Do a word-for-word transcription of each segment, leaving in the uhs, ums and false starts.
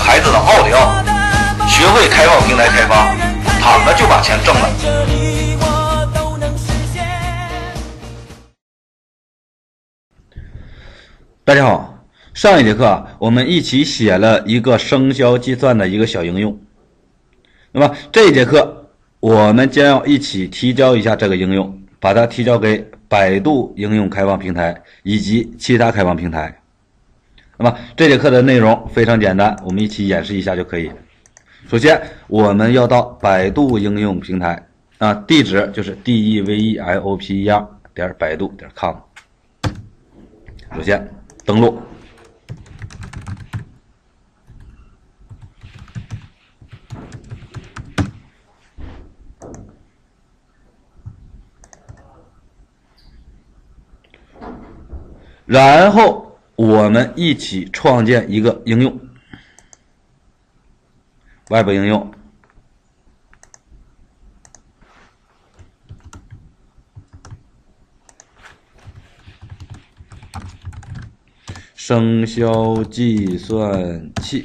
孩子的奥利奥，学会开放平台开发，躺着就把钱挣了。大家好，上一节课我们一起写了一个生销计算的一个小应用。那么这一节课我们将要一起提交一下这个应用，把它提交给百度应用开放平台以及其他开放平台。那么这节课的内容非常简单，我们一起演示一下就可以。首先我们要到百度应用平台啊，地址就是 developer 点百度点 com。 首先登录，然后我们一起创建一个应用， Web 应用。生销计算器，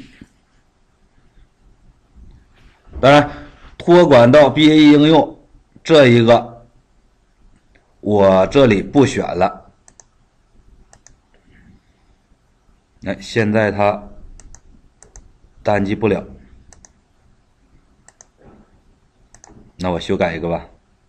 当然托管到 B A E 应用这一个我这里不选了。哎，现在它单击不了，那我修改一个吧。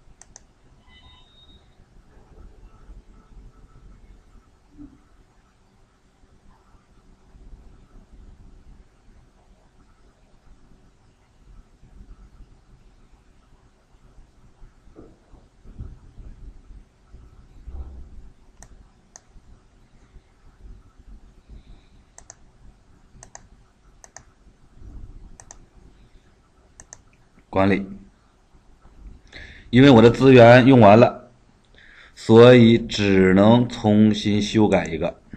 管理，因为我的资源用完了，所以只能重新修改一个。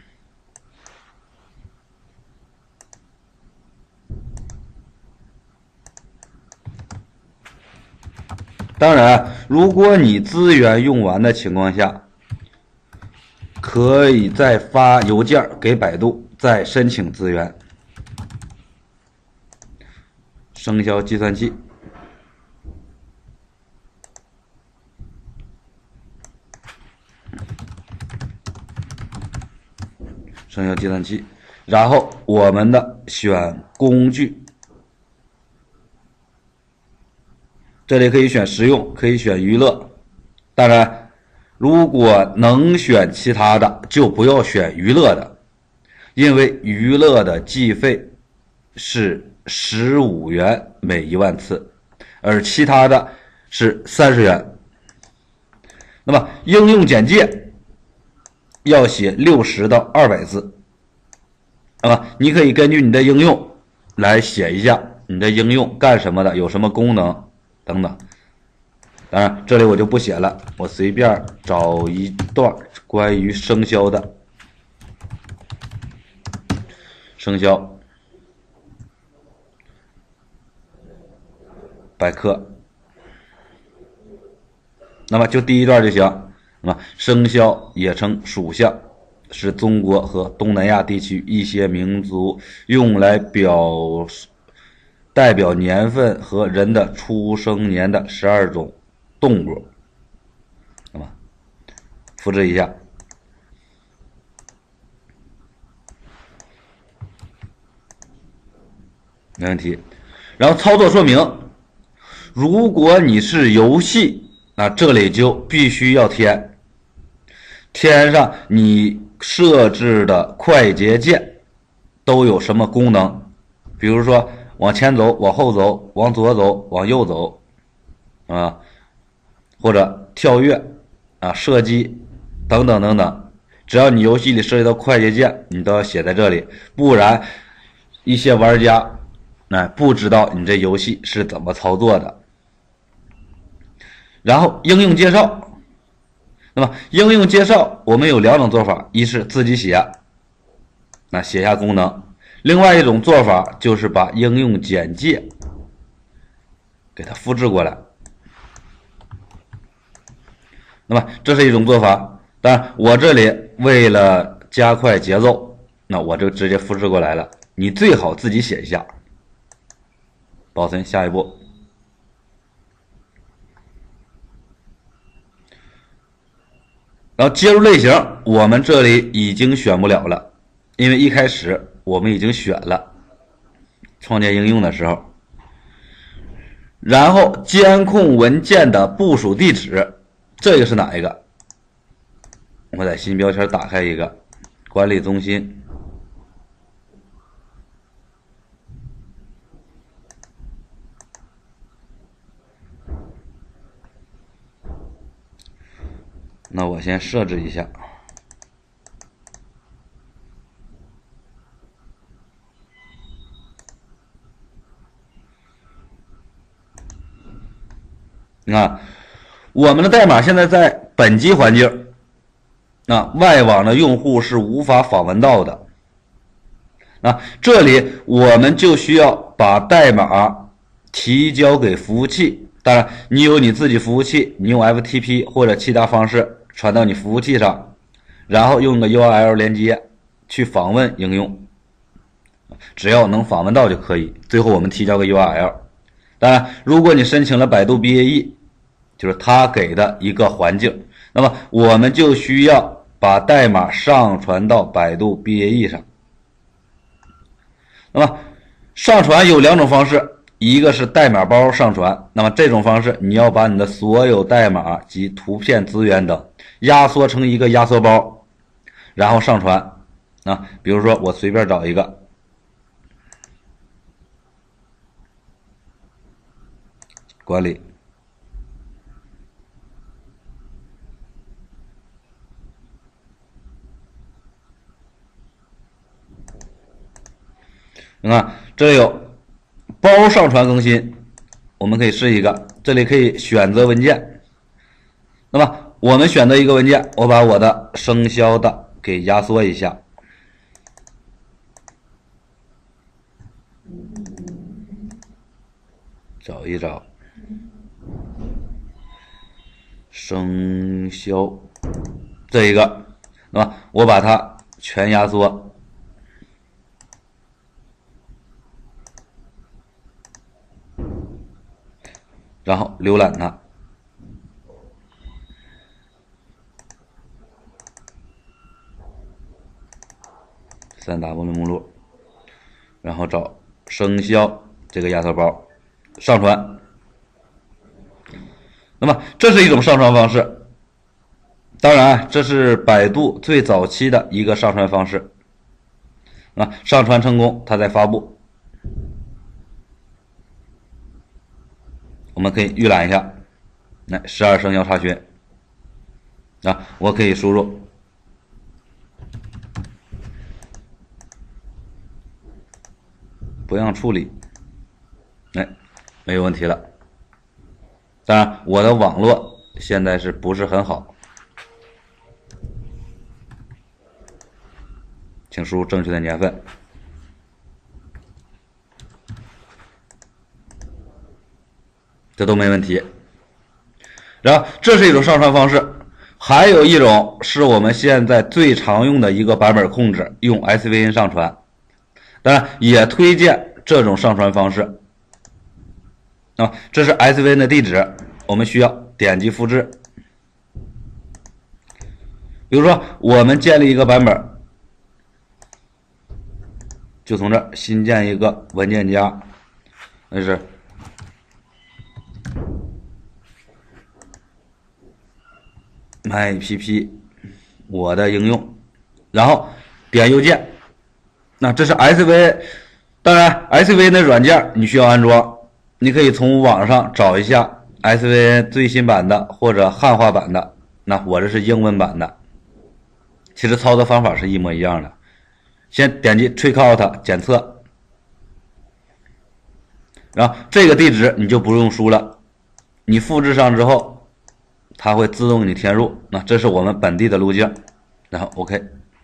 当然，如果你资源用完的情况下，可以再发邮件给百度，再申请资源。生销计算器。生销计算器，然后我们的选工具，这里可以选实用，可以选娱乐。当然，如果能选其他的，就不要选娱乐的，因为娱乐的计费是十五元每一万次，而其他的是三十元。那么应用简介要写六十到二百字，那么你可以根据你的应用来写一下你的应用干什么的，有什么功能等等。当然这里我就不写了，我随便找一段关于生销的。生销百科，那么就第一段就行。那么生肖也称属相，是中国和东南亚地区一些民族用来表代表年份和人的出生年的十二种动物。那么复制一下，没问题。然后操作说明，如果你是游戏，那这里就必须要填填上你设置的快捷键都有什么功能，比如说往前走、往后走、往左走、往右走啊，或者跳跃啊、射击等等等等，只要你游戏里涉及到快捷键，你都要写在这里，不然一些玩家哎不知道你这游戏是怎么操作的。然后应用介绍，那么应用介绍我们有两种做法，一是自己写，那写下功能；另外一种做法就是把应用简介给它复制过来。那么这是一种做法，当然我这里为了加快节奏，那我就直接复制过来了，你最好自己写一下。 保存，下一步。然后接入类型，我们这里已经选不了了，因为一开始我们已经选了创建应用的时候。然后监控文件的部署地址，这个是哪一个？我在新标签打开一个管理中心，那我先设置一下。你看，我们的代码现在在本机环境，那外网的用户是无法访问到的。那这里我们就需要把代码提交给服务器。当然，你有你自己服务器，你用 F T P 或者其他方式传到你服务器上，然后用个 U R L 连接去访问应用，只要能访问到就可以。最后我们提交个 U R L。当然，如果你申请了百度 B A E， 就是他给的一个环境，那么我们就需要把代码上传到百度 B A E 上。那么上传有两种方式，一个是代码包上传，那么这种方式你要把你的所有代码及图片资源等压缩成一个压缩包，然后上传啊。比如说我随便找一个管理，你看这里有包上传更新，我们可以试一个，这里可以选择文件。那么我们选择一个文件，我把我的生肖的给压缩一下，找一找生肖这一个，那么我把它全压缩。然后浏览它，三 W 目录，然后找生肖这个压缩包上传。那么这是一种上传方式，当然这是百度最早期的一个上传方式。啊，上传成功，它再发布。我们可以预览一下，来十二生肖查询啊，我可以输入不让处理，哎，没有问题了。当然，我的网络现在是不是很好，请输入正确的年份。这都没问题。然后这是一种上传方式，还有一种是我们现在最常用的一个版本控制，用 S V N 上传。当然也推荐这种上传方式。啊，这是 S V N 的地址，我们需要点击复制。比如说我们建立一个版本，就从这儿新建一个文件夹，那是mypp 我的应用，然后点右键，那这是 S V N。 当然 S V N 的软件你需要安装，你可以从网上找一下 S V N 最新版的或者汉化版的，那我这是英文版的，其实操作方法是一模一样的。先点击 check out 检测，然后这个地址你就不用输了，你复制上之后它会自动给你填入，那这是我们本地的路径，然后 OK。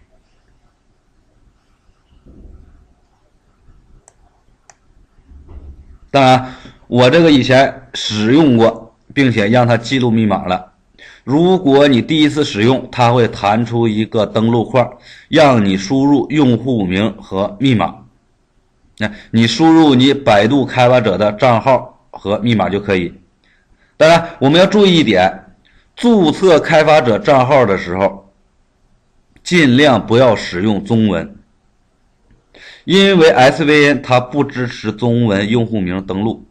当然我这个以前使用过，并且让它记录密码了。如果你第一次使用，它会弹出一个登录框，让你输入用户名和密码。 那你输入你百度开发者的账号和密码就可以。当然我们要注意一点，注册开发者账号的时候尽量不要使用中文，因为 S V N 它不支持中文用户名登录。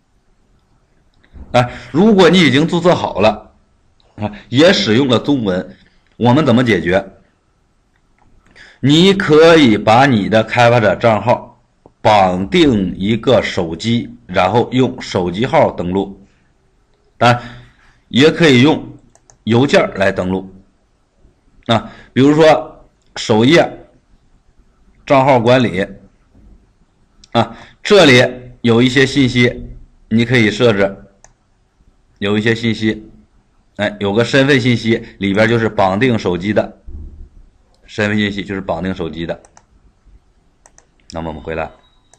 啊，如果你已经注册好了啊，也使用了中文，我们怎么解决？你可以把你的开发者账号绑定一个手机，然后用手机号登录，当然也可以用邮件来登录啊，比如说首页账号管理啊，这里有一些信息你可以设置，有一些信息，哎，有个身份信息，里边就是绑定手机的身份信息，就是绑定手机的。那么我们回来，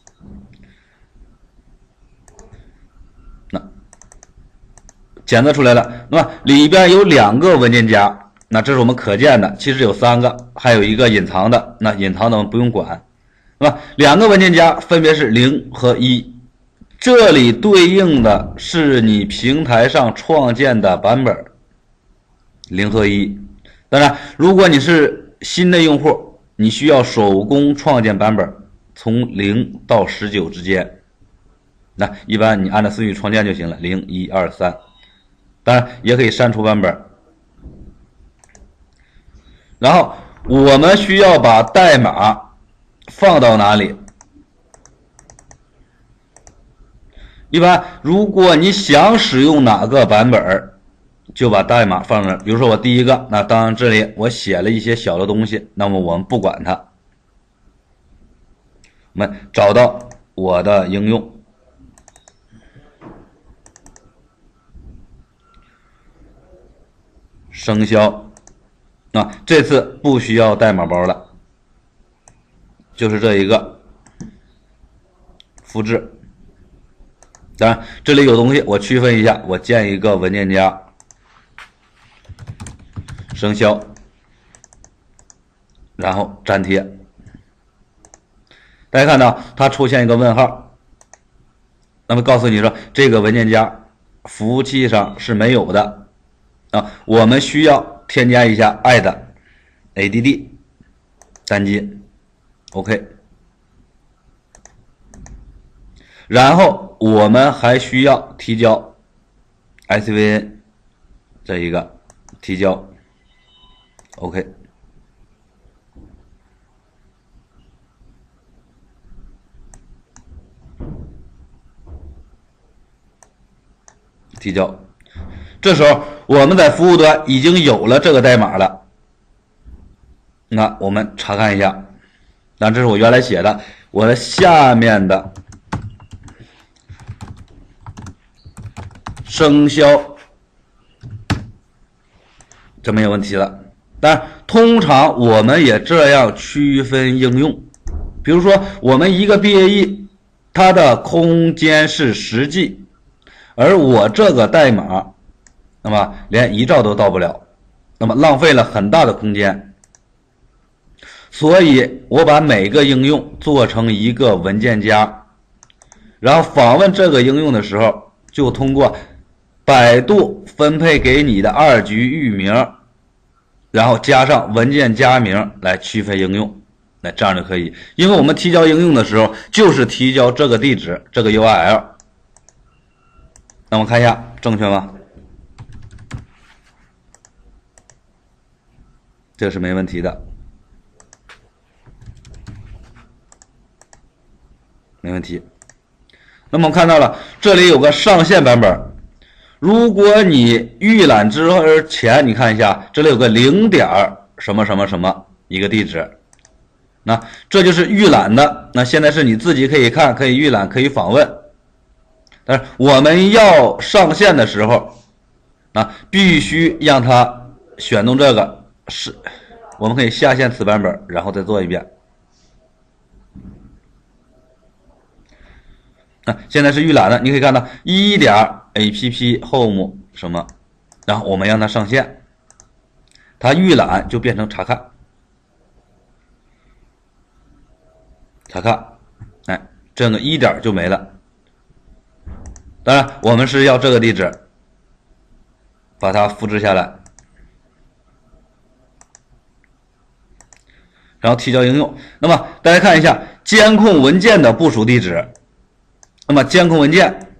那检测出来了，那么里边有两个文件夹，那这是我们可见的，其实有三个，还有一个隐藏的，那隐藏的我们不用管，是吧？两个文件夹分别是零和一，这里对应的是你平台上创建的版本零和一。当然如果你是新的用户，你需要手工创建版本，从零到十九之间，那一般你按照顺序创建就行了，零一二三，当然也可以删除版本。然后我们需要把代码放到哪里？一般如果你想使用哪个版本，就把代码放那。比如说我第一个，那当然这里我写了一些小的东西，那么我们不管它，我们找到我的应用，生肖啊，这次不需要代码包了，就是这一个复制。当然这里有东西我区分一下，我建一个文件夹生肖，然后粘贴。大家看到它出现一个问号，那么告诉你说这个文件夹服务器上是没有的啊，我们需要添加一下 add add 单击 OK， 然后我们还需要提交 S V N 这一个提交 OK， 提交。这时候我们在服务端已经有了这个代码了，那我们查看一下，那这是我原来写的，我的下面的生肖这没有问题了。但通常我们也这样区分应用，比如说我们一个 B A E 它的空间是十 G， 而我这个代码那么连一兆都到不了，那么浪费了很大的空间，所以我把每个应用做成一个文件夹，然后访问这个应用的时候就通过百度分配给你的二级域名，然后加上文件夹名来区分应用，那这样就可以。因为我们提交应用的时候就是提交这个地址，这个 U R L。那我们看一下正确吗？这是没问题的，没问题。那么我们看到了这里有个上线版本，如果你预览之前，你看一下这里有个零点什么什么什么一个地址，那这就是预览的。那现在是你自己可以看，可以预览，可以访问。但是我们要上线的时候啊，必须让它选中这个，是我们可以下线此版本，然后再做一遍。啊，现在是预览的，你可以看到一点 app home 什么，然后我们让它上线，它预览就变成查看，查看，哎， 这个一点就没了。当然，我们是要这个地址，把它复制下来，然后提交应用。那么大家看一下监控文件的部署地址。那么监控文件，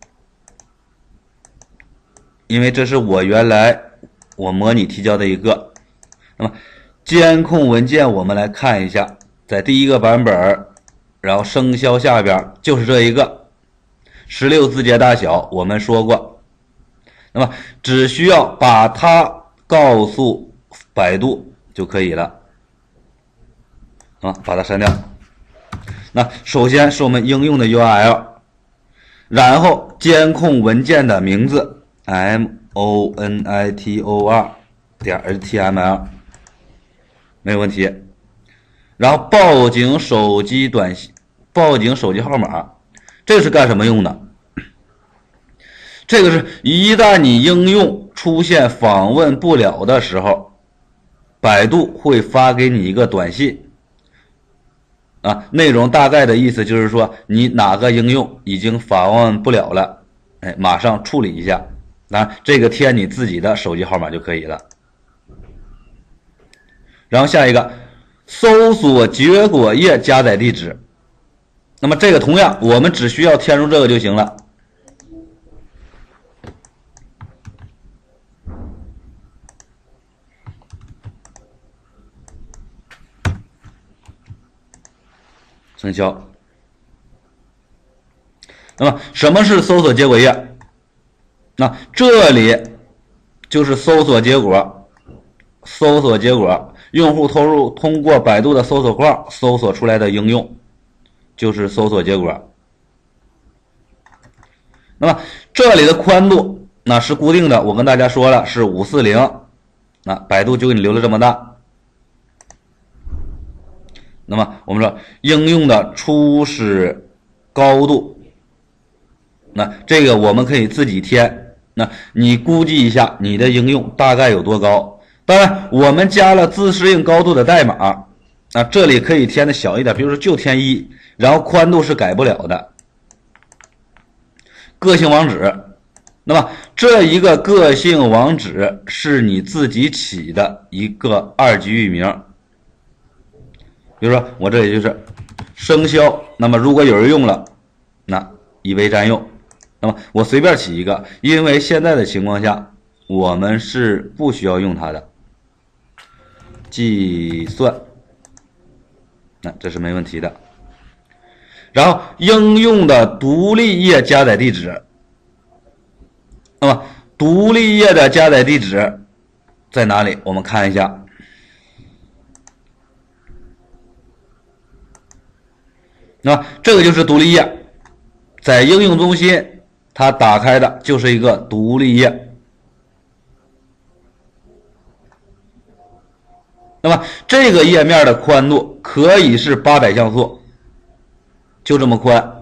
因为这是我原来我模拟提交的一个，那么监控文件我们来看一下，在第一个版本，然后生肖下边就是这一个十六字节大小，我们说过，那么只需要把它告诉百度就可以了啊，把它删掉。那首先是我们应用的 U R L， 然后监控文件的名字 M O N I T O R 点 H T M L 没有问题。然后报警手机短信，报警手机号码，这个是干什么用的？这个是一旦你应用出现访问不了的时候，百度会发给你一个短信啊，内容大概的意思就是说你哪个应用已经访问不了了，哎，马上处理一下。啊，这个填你自己的手机号码就可以了。然后下一个搜索结果页加载地址，那么这个同样我们只需要填入这个就行了。生效。那么什么是搜索结果页？那这里就是搜索结果，搜索结果，用户投入通过百度的搜索框搜索出来的应用，就是搜索结果。那么这里的宽度那是固定的，我跟大家说了是五四零，那百度就给你留了这么大。那么我们说应用的初始高度，那这个我们可以自己填。那你估计一下你的应用大概有多高？当然我们加了自适应高度的代码，那这里可以填的小一点，比如说就填一，然后宽度是改不了的。个性网址，那么这一个个性网址是你自己起的一个二级域名，比如说我这里就是生肖，那么如果有人用了，那以为占用。那么我随便起一个，因为现在的情况下我们是不需要用它的。计算，那这是没问题的。然后应用的独立页加载地址，那么独立页的加载地址在哪里？我们看一下。那这个就是独立页，在应用中心它打开的就是一个独立页。那么这个页面的宽度可以是八百像素，就这么宽，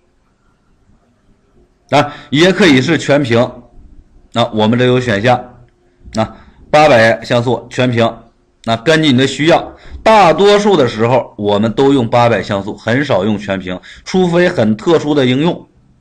啊，也可以是全屏。那我们这有选项，那八百像素全屏，那根据你的需要，大多数的时候我们都用八百像素，很少用全屏，除非很特殊的应用。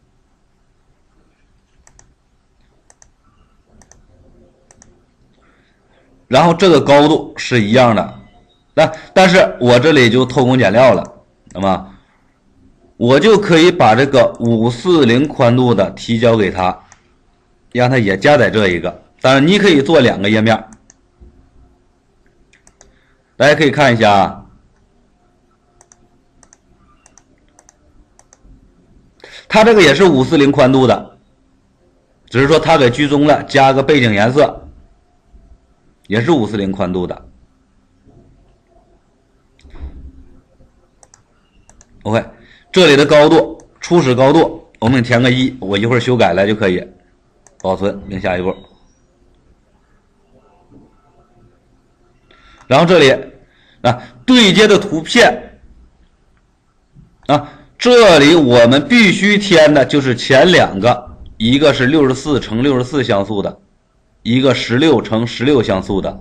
然后这个高度是一样的，那但是我这里就偷工减料了，那么我就可以把这个五四零宽度的提交给他，让他也加载这一个。当然你可以做两个页面，大家可以看一下啊，它这个也是五四零宽度的，只是说它给居中了，加个背景颜色。也是五四零宽度的。 OK， 这里的高度初始高度我们填个一，我一会儿修改来就可以保存并下一步。然后这里啊对接的图片啊，这里我们必须填的就是前两个，一个是六十四乘六十四像素的，一个十六乘十六像素的，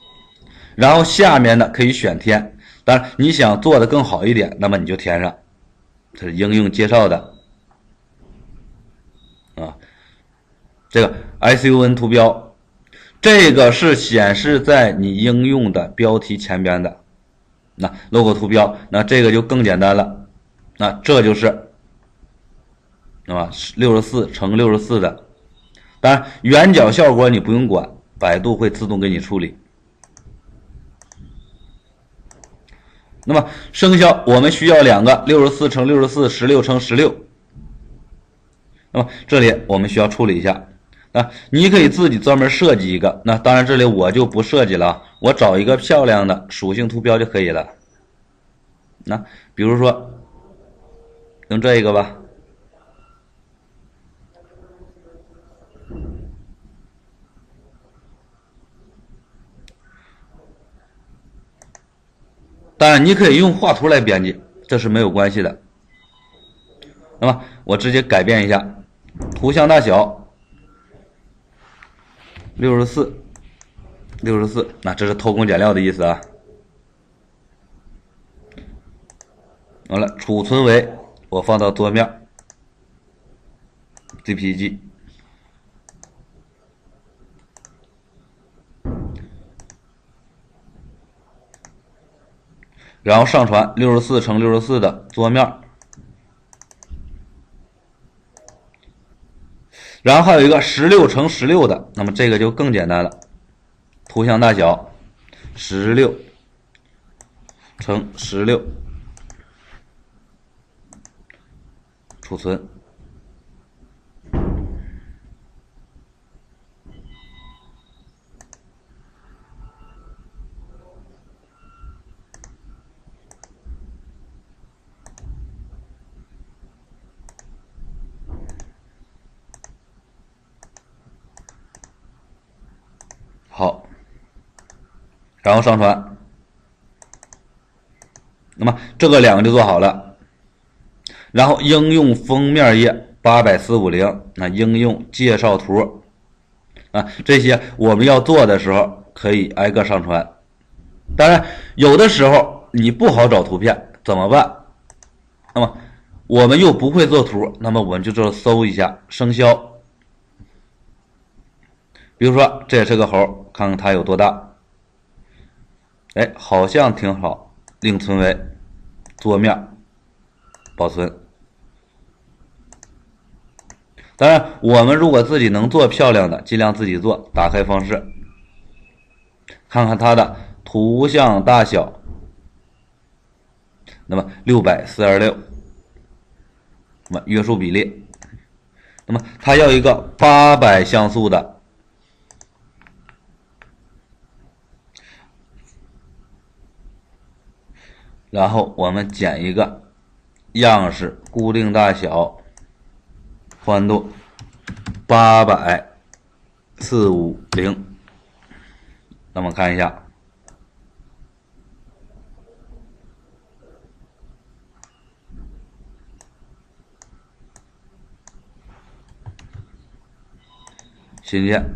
然后下面的可以选填，当然你想做的更好一点，那么你就填上这是应用介绍的啊。这个 S U N 图标，这个是显示在你应用的标题前边的。那 logo 图标，那这个就更简单了，那这就是那么六十四乘六十四的。当然圆角效果你不用管，百度会自动给你处理。那么生肖我们需要两个，六十四乘六十四，十六乘十六。那么这里我们需要处理一下啊，你可以自己专门设计一个，那当然这里我就不设计了，我找一个漂亮的属性图标就可以了。那比如说用这个吧，当然你可以用画图来编辑，这是没有关系的。那么我直接改变一下图像大小六十四 六十四，那这是偷工减料的意思啊。完了，储存为我放到桌面 J P G， 然后上传六十四乘六十四的桌面，然后还有一个十六乘十六的，那么这个就更简单了，图像大小十六乘十六，储存。好，然后上传。那么这个两个就做好了，然后应用封面页八百四五零，那应用介绍图啊，这些我们要做的时候可以挨个上传。当然有的时候你不好找图片怎么办？那么我们又不会做图，那么我们就这搜一下生肖，比如说这也是个猴，看看它有多大。哎，好像挺好，另存为桌面，保存。当然我们如果自己能做漂亮的，尽量自己做。打开方式，看看它的图像大小，那么六百四十六，那么约束比例，那么它要一个八百像素的，然后我们剪一个样式，固定大小，宽度八百四五零。那么看一下，新建，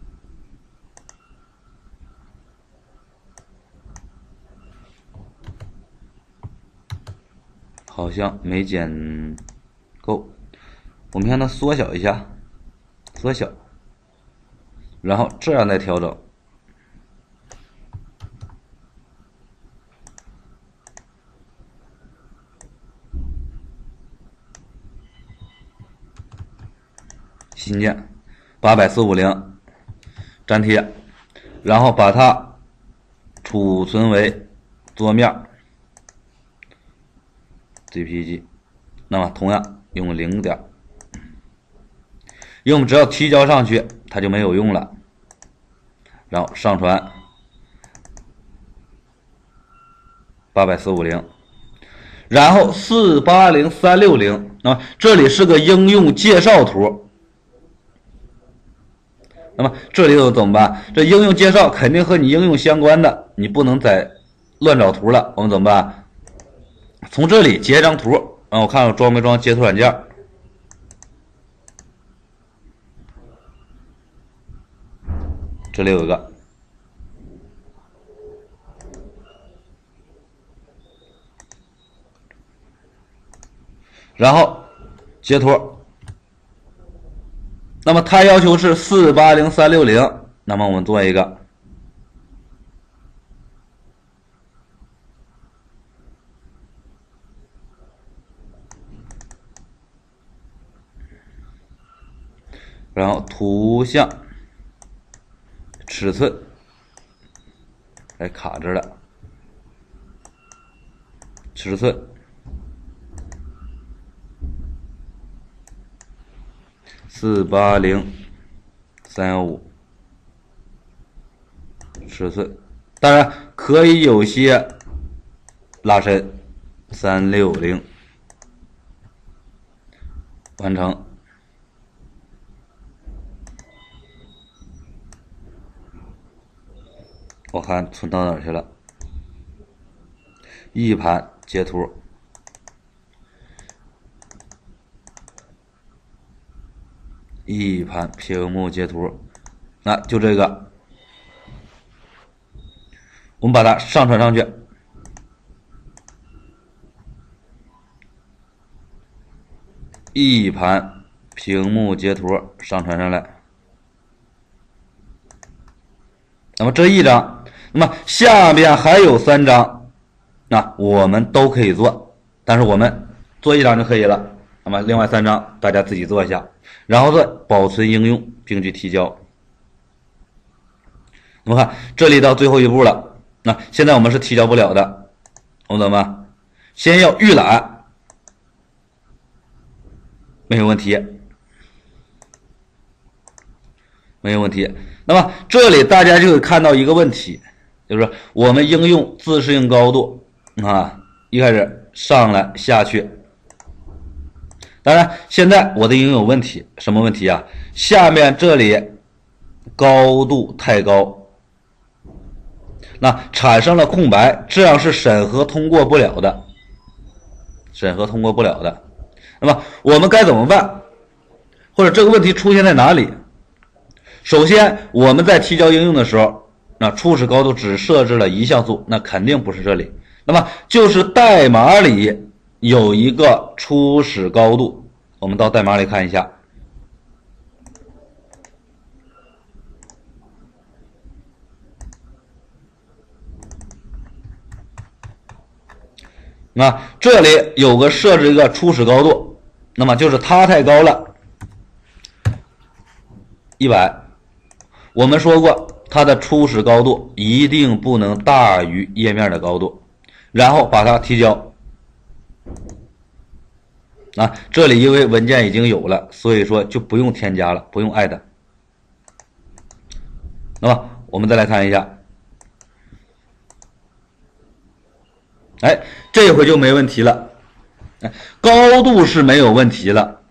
好像没剪够，我们让它缩小一下，缩小，然后这样再调整。新建八百四五零，粘贴，然后把它储存为桌面 J P G， 那么同样用零点，因为我们只要提交上去它就没有用了，然后上传八百四五零，然后四八零三六零，那么这里是个应用介绍图。那么这里头怎么办？这应用介绍肯定和你应用相关的，你不能再乱找图了。我们怎么办？从这里截张图，然后我看看装没装截图软件。这里有一个， 然后截图。那么它要求是四八零三六零，那么我们做一个。然后图像尺寸还卡着了，尺寸四八零三幺五，尺寸当然可以有些拉伸，三六零，完成。我看存到哪儿去了？一盘截图，一盘屏幕截图，那就这个，我们把它上传上去。一盘屏幕截图上传上来。那么这一张，那么下面还有三张，那我们都可以做，但是我们做一张就可以了。那么另外三张大家自己做一下，然后再保存应用并去提交。那么看这里到最后一步了，那现在我们是提交不了的，我们怎么办？先要预览，没有问题，没有问题。那么这里大家就会看到一个问题，就是我们应用自适应高度啊，一开始上来下去。当然现在我的应用有问题，什么问题啊？下面这里高度太高，那产生了空白，这样是审核通过不了的，审核通过不了的。那么我们该怎么办？或者这个问题出现在哪里？首先我们在提交应用的时候，那初始高度只设置了一像素，那肯定不是这里，那么就是代码里有一个初始高度，我们到代码里看一下。那这里有个设置一个初始高度，那么就是它太高了，一百。我们说过它的初始高度一定不能大于页面的高度，然后把它提交。啊，这里因为文件已经有了，所以说就不用添加了，不用 add。那么我们再来看一下，哎，这回就没问题了，高度是没有问题了，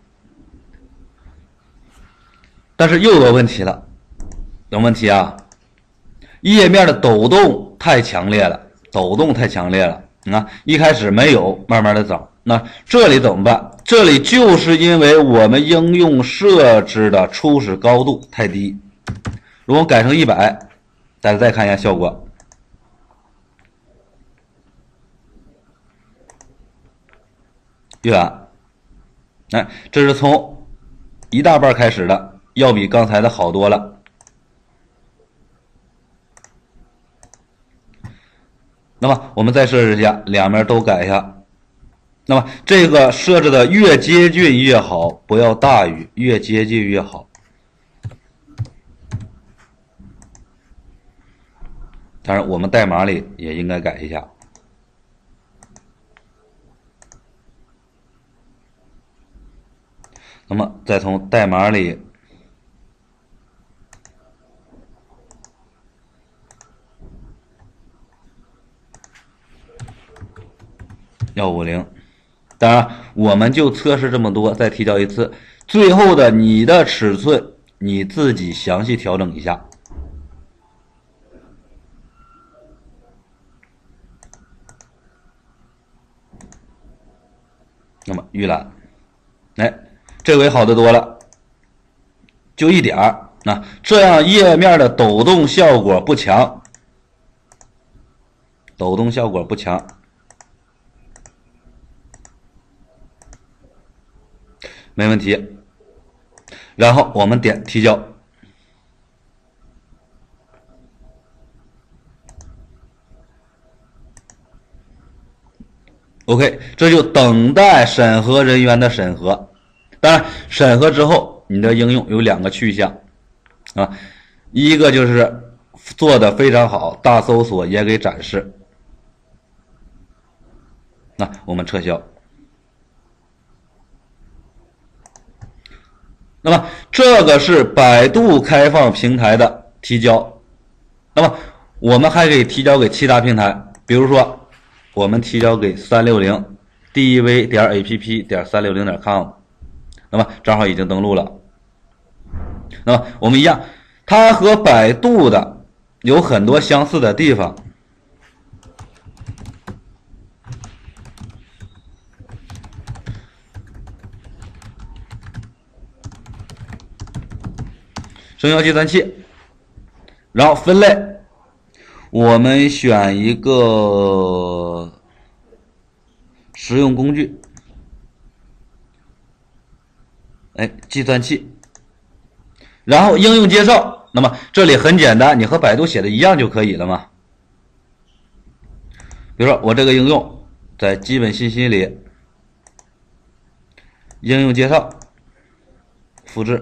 但是又有问题了。有问题啊，页面的抖动太强烈了，抖动太强烈了啊！一开始没有，慢慢的找。那这里怎么办？这里就是因为我们应用设置的初始高度太低。如果改成一百，大家再看一下效果。预览，哎，这是从一大半开始的，要比刚才的好多了。那么我们再设置一下，两边都改一下。那么这个设置的越接近越好，不要大于，越接近越好。当然我们代码里也应该改一下。那么再从代码里一五零，当然我们就测试这么多，再提交一次，最后的你的尺寸你自己详细调整一下。那么预览，哎，这回好得多了，就一点儿，那这样页面的抖动效果不强，抖动效果不强。 没问题。然后我们点提交。OK， 这就等待审核人员的审核。当然，审核之后，你的应用有两个去向啊，一个就是做的非常好，大搜索也给展示。那我们撤销。那么这个是百度开放平台的提交。那么我们还可以提交给其他平台，比如说。我们提交给三六零 div 点 app 点三六零点 com， 那么账号已经登录了。那么我们一样，它和百度的有很多相似的地方。声效计算器，然后分类。我们选一个实用工具，哎，计算器，然后应用介绍。那么这里很简单，你和百度写的一样就可以了嘛。比如说我这个应用在基本信息里，应用介绍，复制，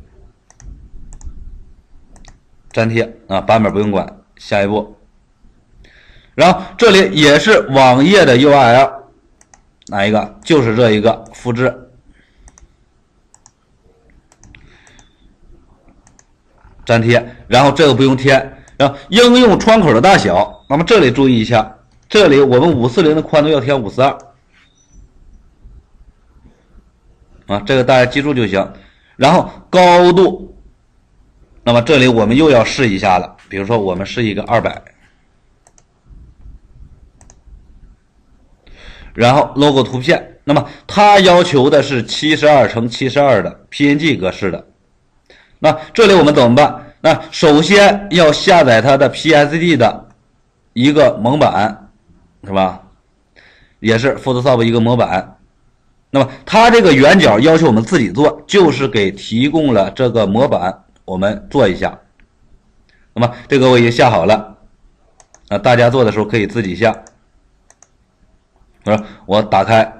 粘贴啊，版本不用管。下一步，然后这里也是网页的 U R L， 哪一个？就是这一个，复制，粘贴，然后这个不用填，然后应用窗口的大小，那么这里注意一下，这里我们五四零的宽度要填五四二，啊，这个大家记住就行。然后高度，那么这里我们又要试一下了。比如说我们是一个二百，然后 logo 图片，那么它要求的是七十二乘七十二的 P N G 格式的。那这里我们怎么办？那首先要下载它的 P S D 的一个模板，是吧？也是 Photoshop 一个模板。那么它这个圆角要求我们自己做，就是给提供了这个模板，我们做一下。那么这个我已经下好了，啊，大家做的时候可以自己下。我我打开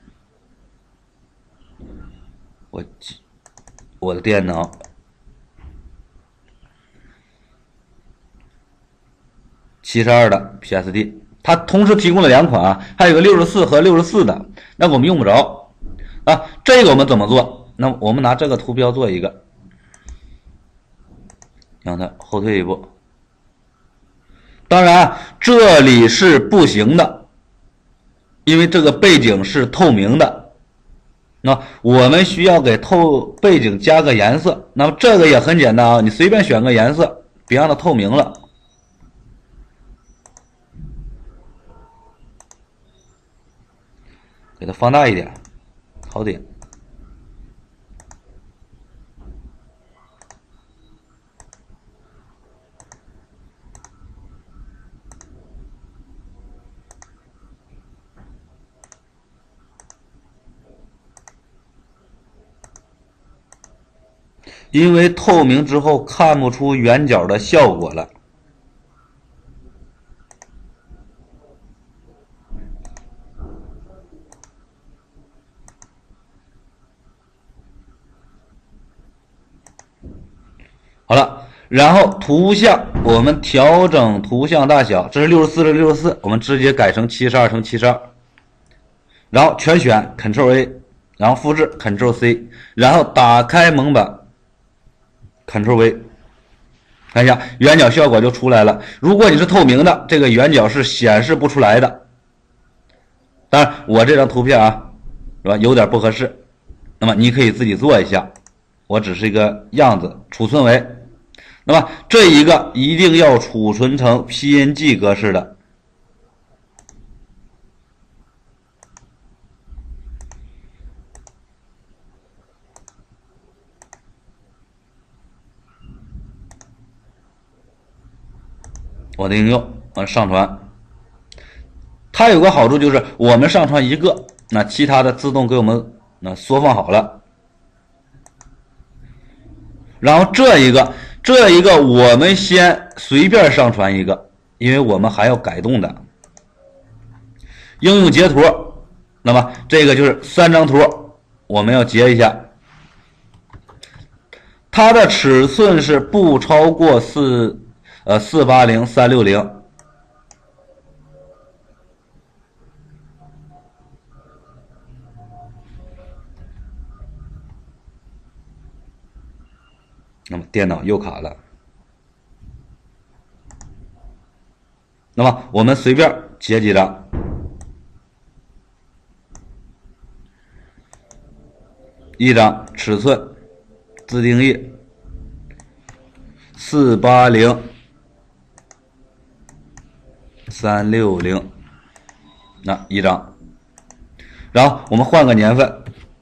我我的电脑，七十二的 P S D， 它同时提供了两款啊，还有个六十四和六十四的，那我们用不着啊。这个我们怎么做？那我们拿这个图标做一个。让它后退一步，当然这里是不行的，因为这个背景是透明的，那我们需要给透背景加个颜色。那么这个也很简单啊，你随便选个颜色，别让它透明了。给它放大一点，好点。因为透明之后看不出圆角的效果了。好了，然后图像我们调整图像大小，这是六十四的六十四，我们直接改成七十二乘七十二，然后全选 Ctrl A， 然后复制 Ctrl C， 然后打开蒙版 Ctrl V， 看一下圆角效果就出来了。如果你是透明的，这个圆角是显示不出来的。当然我这张图片啊，是吧，有点不合适，那么你可以自己做一下，我只是一个样子，储存为，那么这一个一定要储存成 P N G 格式的。我的应用啊上传，它有个好处就是我们上传一个，那其他的自动给我们那缩放好了。 然后这一个这一个我们先随便上传一个，因为我们还要改动的。应用截图，那么这个就是三张图，我们要截一下。它的尺寸是不超过四呃四八零三六零。那么电脑又卡了。那么我们随便截几张。一张尺寸自定义四八零三六零，那一张。然后我们换个年份，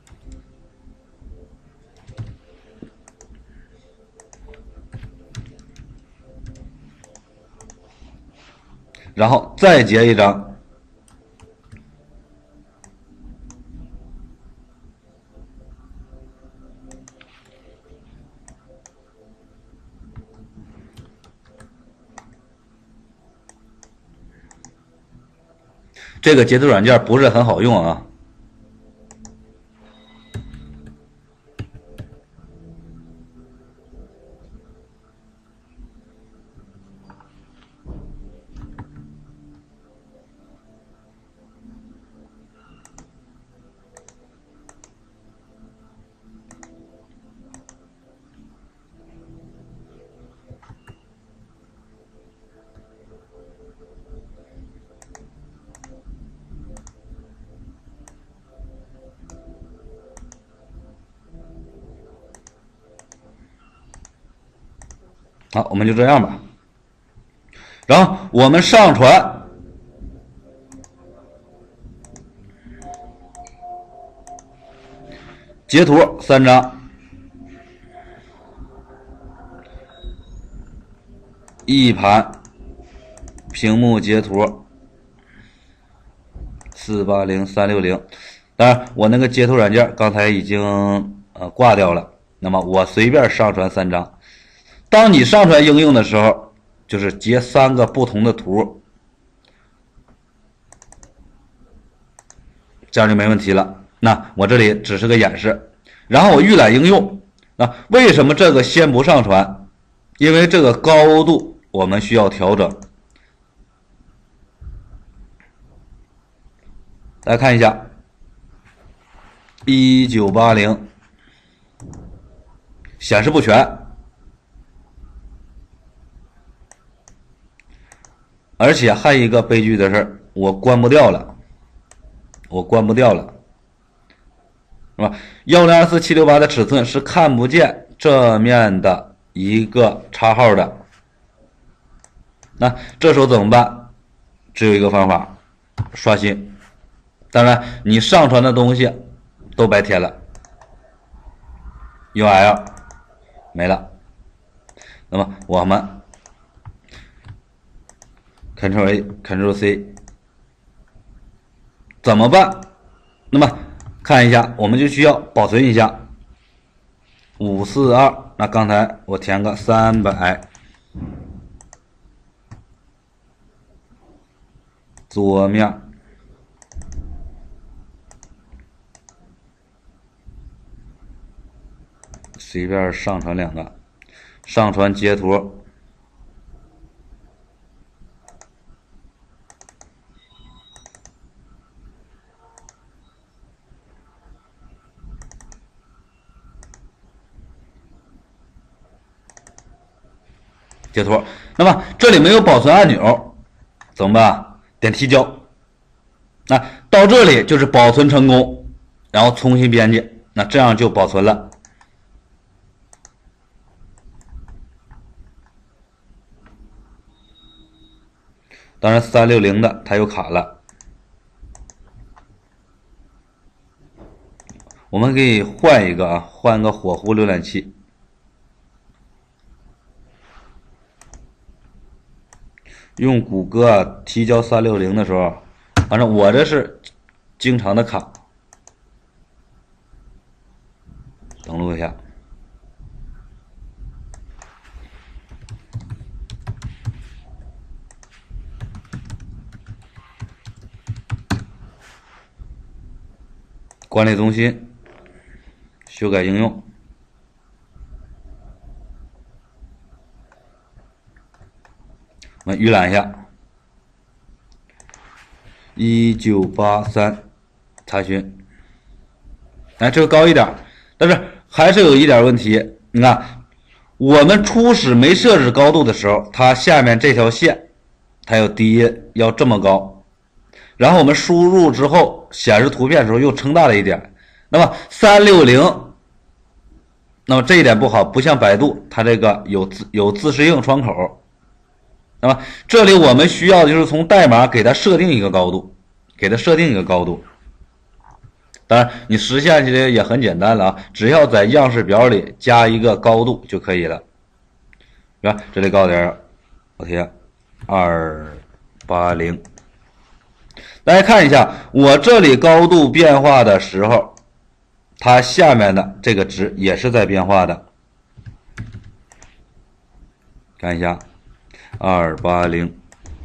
然后再截一张。这个截图软件不是很好用啊。好，我们就这样吧。然后我们上传截图三张，一盘屏幕截图四八零三六零。当然，我那个截图软件刚才已经呃挂掉了。那么我随便上传三张。当你上传应用的时候，就是截三个不同的图，这样就没问题了。那我这里只是个演示，然后我预览应用。那为什么这个先不上传？因为这个高度我们需要调整。大家看一下，一九八零显示不全。而且还有一个悲剧的事，我关不掉了，我关不掉了，是吧？一零二四七六八的尺寸是看不见这面的一个插号的。那这时候怎么办？只有一个方法，刷新。当然，你上传的东西都白填了 ，U L 没了。那么我们Ctrl A Ctrl C 怎么办？那么看一下，我们就需要保存一下五四二。那刚才我填个三百，左面随便上传两个，上传截图。截图，那么这里没有保存按钮，怎么办？点提交。那到这里就是保存成功，然后重新编辑，那这样就保存了。当然三六零的它又卡了，我们可以换一个啊，换个火狐浏览器。用谷歌啊提交三六零的时候，反正我这是经常的卡。登录一下， 管理中心，修改应用。我们预览一下，一九八三查询。哎，这个高一点，但是还是有一点问题。你看，我们初始没设置高度的时候，它下面这条线，它要低要这么高，然后我们输入之后显示图片的时候又撑大了一点。那么三六零，那么这一点不好，不像百度，它这个有自有自适应窗口。那么这里我们需要的就是从代码给它设定一个高度，给它设定一个高度。当然，你实现起来也很简单了啊，只要在样式表里加一个高度就可以了，是吧？这里高点，我贴二八零。大家看一下，我这里高度变化的时候，它下面的这个值也是在变化的。看一下，二八零，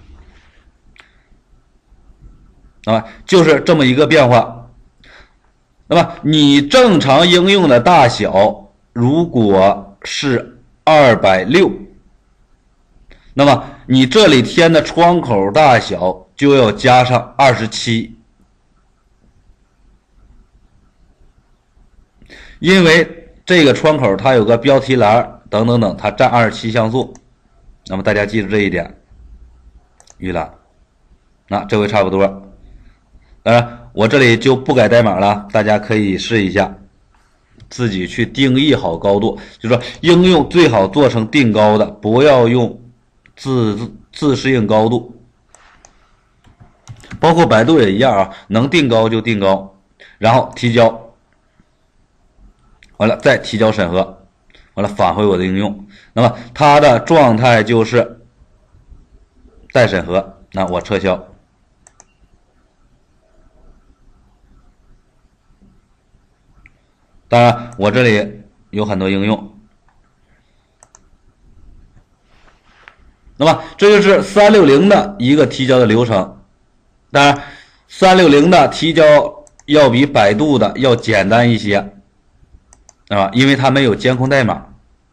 啊，就是这么一个变化。那么你正常应用的大小如果是二百六，那么你这里填的窗口大小就要加上二十七，因为这个窗口它有个标题栏等等等，它占二十七像素。那么大家记住这一点，预览。那这回差不多。当然我这里就不改代码了，大家可以试一下，自己去定义好高度。就是说应用最好做成定高的，不要用自自适应高度。包括百度也一样啊，能定高就定高，然后提交，完了再提交审核，完了返回我的应用。那么它的状态就是待审核，那我撤销。当然我这里有很多应用。那么这就是三六零的一个提交的流程。当然三六零的提交要比百度的要简单一些啊，因为它没有监控代码。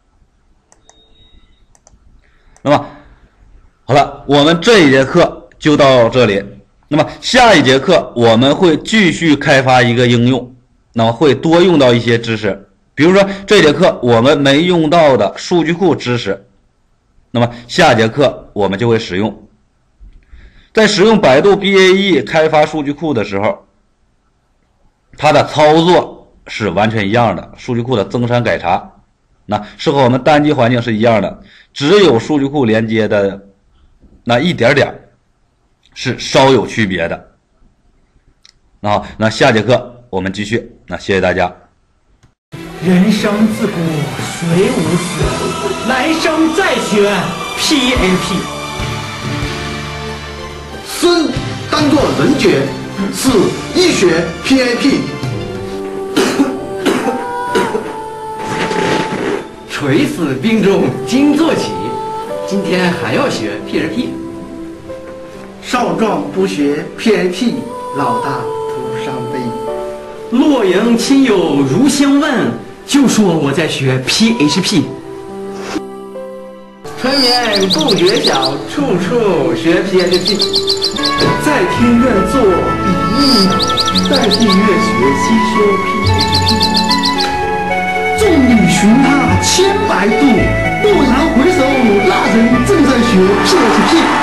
那么好了，我们这一节课就到这里。那么下一节课我们会继续开发一个应用，那么会多用到一些知识，比如说这节课我们没用到的数据库知识，那么下节课我们就会使用。在使用百度 B A E 开发数据库的时候，它的操作是完全一样的，数据库的增删改查那是和我们单机环境是一样的，只有数据库连接的那一点点是稍有区别的。那好，那下节课我们继续，那谢谢大家。 人生自古谁无死，来生再学 P A P。 生当作人杰，死亦学 P A P。 垂死病中惊坐起，今天还要学 P H P。 少壮不学 P A P， 老大徒伤悲。 洛阳亲友如相问，就说我在学 P H P。 春眠不觉晓，处处学 P H P。 在庭院做比翼鸟，在地院学吸收 P H P。众里寻他千百度，蓦然回首，那人正在学 P H P。